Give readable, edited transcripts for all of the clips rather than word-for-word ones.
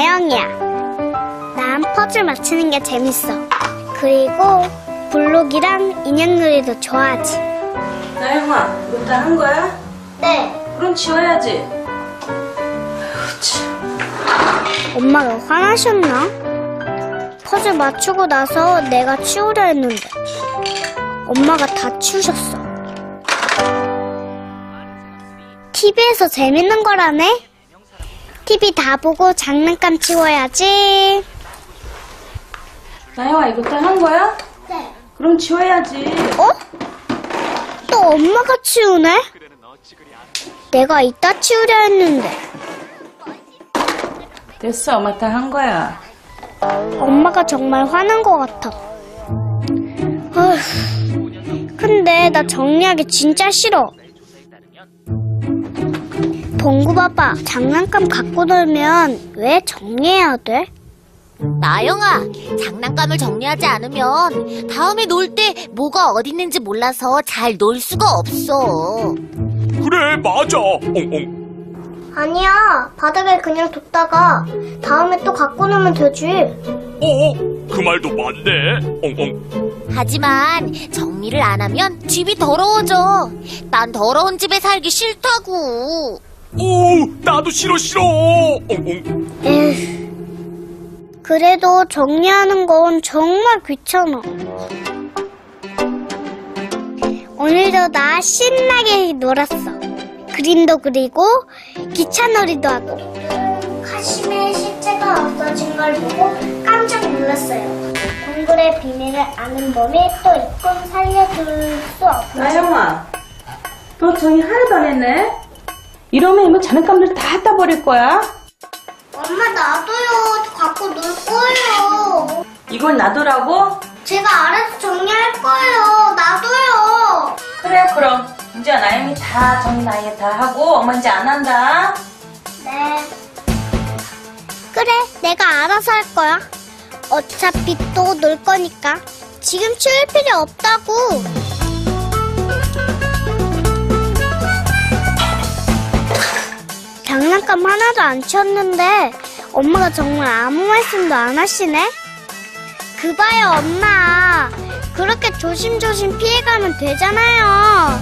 나영이야. 난 퍼즐 맞추는 게 재밌어. 그리고 블록이랑 인형놀이도 좋아하지. 나영아, 이거 다 한 거야? 네. 그럼 지워야지. 아휴, 참. 엄마가 화나셨나? 퍼즐 맞추고 나서 내가 치우려 했는데 엄마가 다 치우셨어. TV에서 재밌는 거라네? TV 다 보고 장난감 치워야지. 나영아, 이거 다 한 거야? 네. 그럼 지워야지. 어? 또 엄마가 치우네? 내가 이따 치우려 했는데. 됐어, 엄마 다 한 거야. 엄마가 정말 화난 것 같아. 어휴, 근데 나 정리하기 진짜 싫어. 봉구 봐봐, 장난감 갖고 놀면 왜 정리해야 돼? 나영아, 장난감을 정리하지 않으면 다음에 놀 때 뭐가 어디 있는지 몰라서 잘 놀 수가 없어. 그래, 맞아. 엉엉. 아니야, 바닥에 그냥 뒀다가 다음에 또 갖고 놀면 되지. 그 말도 맞네. 엉엉. 하지만 정리를 안 하면 집이 더러워져. 난 더러운 집에 살기 싫다고. 나도 싫어. 엉엉. 에휴, 그래도 정리하는 건 정말 귀찮아. 오늘도 나 신나게 놀았어. 그림도 그리고 기차놀이도 하고. 카시메의 실체가 없어진 걸 보고 깜짝 놀랐어요. 동굴의 비밀을 아는 법이 또 있군 살려줄 수 없죠. 나영아, 너 정리 하나도 안 했네? 이러면 이거 장난감들 다 갖다 버릴 거야? 엄마 놔둬요. 갖고 놀 거예요. 이걸 놔두라고? 제가 알아서 정리할 거예요. 놔둬요. 그래, 그럼. 이제 나영이 다 정리 나에게 다 하고 엄마 이제 안 한다. 네. 그래, 내가 알아서 할 거야. 어차피 또 놀 거니까. 지금 치울 필요 없다고. 장난감 하나도 안 치웠는데 엄마가 정말 아무 말씀도 안 하시네? 그 봐요, 엄마. 그렇게 조심조심 피해가면 되잖아요.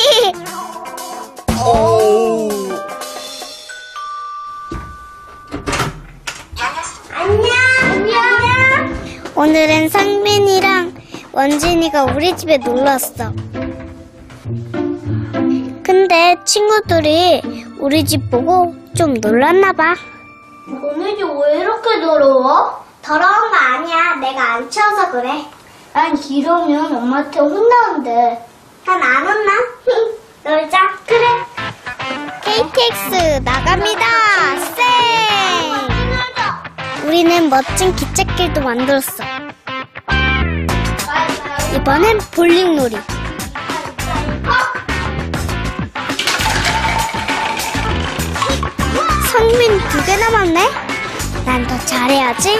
안녕. 오늘은 상민이랑 원진이가 우리 집에 놀러 왔어. 근데 친구들이 우리 집 보고 좀 놀랐나 봐. 오늘 집 왜 이렇게 더러워? 더러운 거 아니야. 내가 안 치워서 그래. 난 이러면 엄마한테 혼나는데. 난 안 혼나. 놀자. 그래. KTX 나갑니다. 쌩! 우리는 멋진 기찻길도 만들었어. 이번엔 볼링놀이. 성민 2개 남았네? 난 더 잘해야지.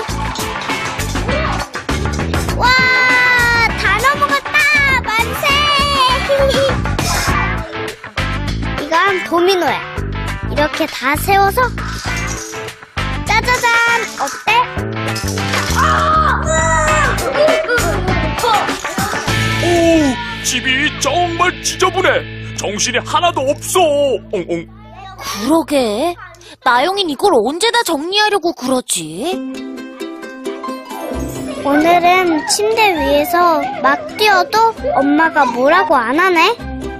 와, 다 넘어갔다. 만세. 이건 도미노야. 이렇게 다 세워서 짜자잔. 어때? 집이 정말 지저분해. 정신이 하나도 없어. 엉엉. 그러게. 나영이는 이걸 언제 다 정리하려고 그러지? 오늘은 침대 위에서 막 뛰어도 엄마가 뭐라고 안 하네.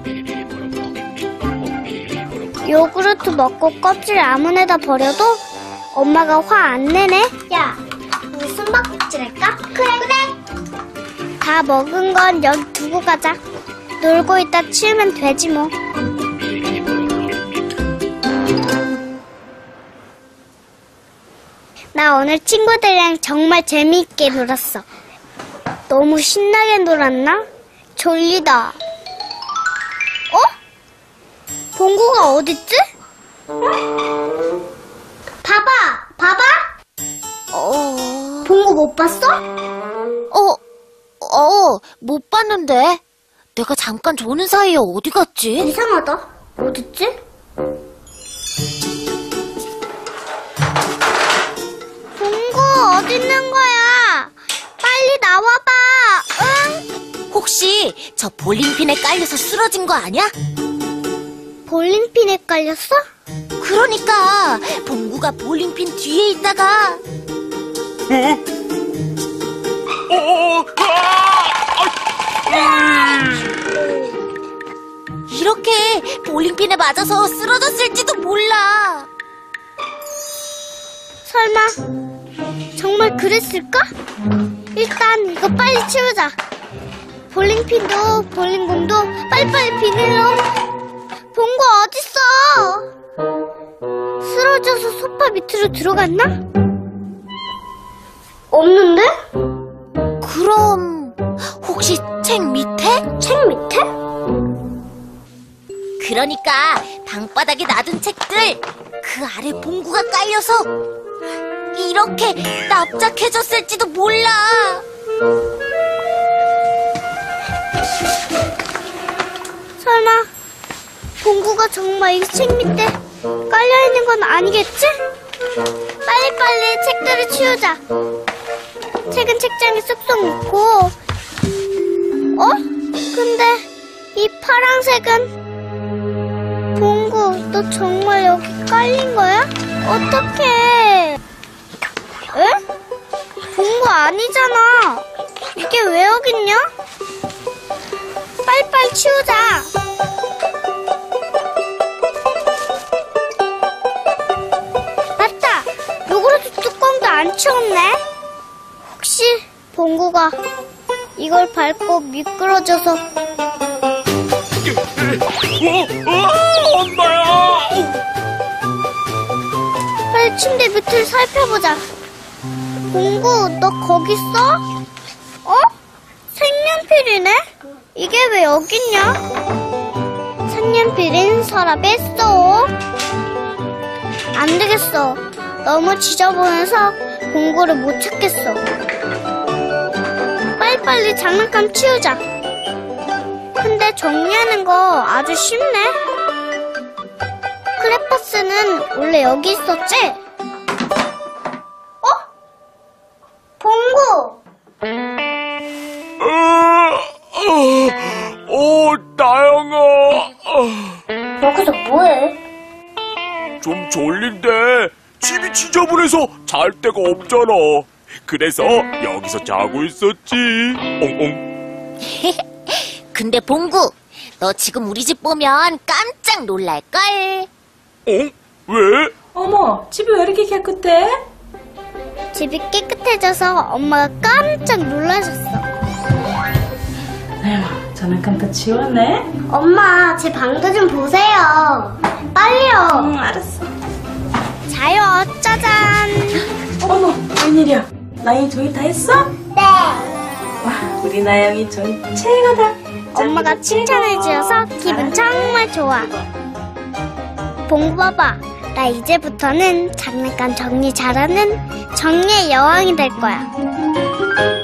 요구르트 먹고 껍질 아무데나 버려도 엄마가 화 안 내네. 야, 우리 숨바꼭질 할까? 그래. 다 먹은 건 여기 두고 가자. 놀고 있다 치우면 되지 뭐. 나 오늘 친구들이랑 정말 재미있게 놀았어. 너무 신나게 놀았나? 졸리다. 봉구가 어딨지? 봐봐! 봉구 못 봤어? 못 봤는데. 내가 잠깐 조는 사이에 어디 갔지? 이상하다. 어딨지? 어디 있는 거야? 빨리 나와봐. 응? 혹시 저 볼링핀에 깔려서 쓰러진 거 아니야? 볼링핀에 깔렸어? 그러니까 봉구가 볼링핀 뒤에 있다가 이렇게 볼링핀에 맞아서 쓰러졌을지도 몰라. 설마 정말 그랬을까? 일단 이거 빨리 치우자. 볼링핀도 볼링공도 빨리빨리 비닐로. 봉구 어딨어? 쓰러져서 소파 밑으로 들어갔나? 없는데? 그럼 혹시 책 밑에? 책 밑에? 그러니까 방바닥에 놔둔 책들 그 아래 봉구가 깔려서 이렇게 납작해졌을지도 몰라. 설마 봉구가 정말 이 책 밑에 깔려있는 건 아니겠지? 빨리빨리 책들을 치우자. 책은 책장에 쏙쏙 넣고. 어? 근데 이 파란색은 봉구, 너 정말 여기 깔린 거야? 어떡해. 에? 봉구 아니잖아. 이게 왜 여기 있냐? 빨리빨리 치우자. 맞다. 요구르트 뚜껑도 안 치웠네. 혹시 봉구가 이걸 밟고 미끄러져서. 엄마야! 빨리 침대 밑을 살펴보자. 봉구, 너 거기 있어? 어? 색연필이네? 이게 왜 여기 있냐? 색연필인 서랍에 써. 안 되겠어. 너무 지저분해서 봉구를 못 찾겠어. 빨리빨리 장난감 치우자. 근데 정리하는 거 아주 쉽네. 크레파스는 원래 여기 있었지? 어? 봉구! 나영아. 여기서 뭐해? 좀 졸린데 집이 지저분해서 잘 데가 없잖아. 그래서 여기서 자고 있었지. 엉엉. 근데 봉구, 너 지금 우리 집 보면 깜짝 놀랄걸? 왜? 어머, 집이 왜 이렇게 깨끗해? 집이 깨끗해져서 엄마가 깜짝 놀라셨어. 나영아, 장난감 다 치웠네? 엄마, 제 방도 좀 보세요. 빨리요. 응, 알았어. 자요, 짜잔. 어머, 웬일이야? 나영이 종이 다 했어? 네. 와, 우리 나영이 종이 최고다. 엄마가 칭찬해주셔서 기분 정말 좋아. 봉구 봐봐. 나 이제부터는 장난감 정리 잘하는 정리의 여왕이 될 거야.